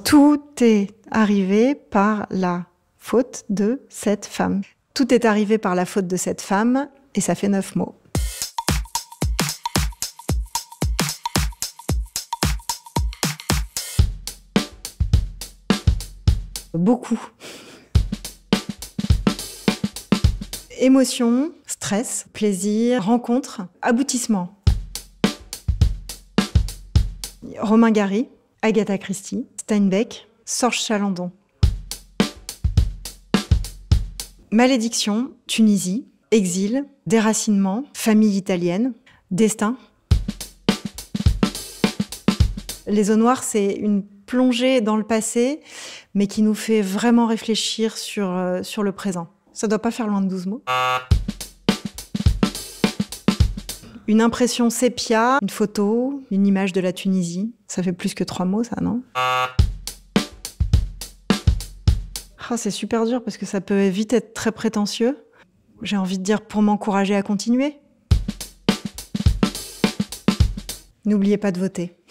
Tout est arrivé par la faute de cette femme. Tout est arrivé par la faute de cette femme, et ça fait 9 mots. Beaucoup. Émotion, stress, plaisir, rencontre, aboutissement. Romain Gary, Agatha Christie, Steinbeck, Sorge Chalandon. Malédiction, Tunisie, exil, déracinement, famille italienne, destin. Les eaux noires, c'est une plongée dans le passé, mais qui nous fait vraiment réfléchir sur le présent. Ça doit pas faire loin de 12 mots. Une impression sépia, une photo, une image de la Tunisie. Ça fait plus que 3 mots, ça, non? Ah, c'est super dur parce que ça peut vite être très prétentieux. J'ai envie de dire pour m'encourager à continuer. N'oubliez pas de voter.